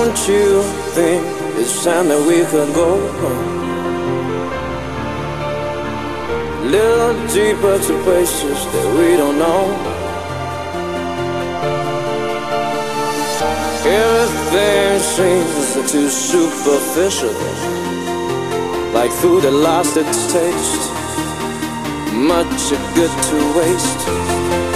Don't you think it's time that we could go a little deeper to places that we don't know? Everything seems too superficial, like food that lost its taste, much too good to waste.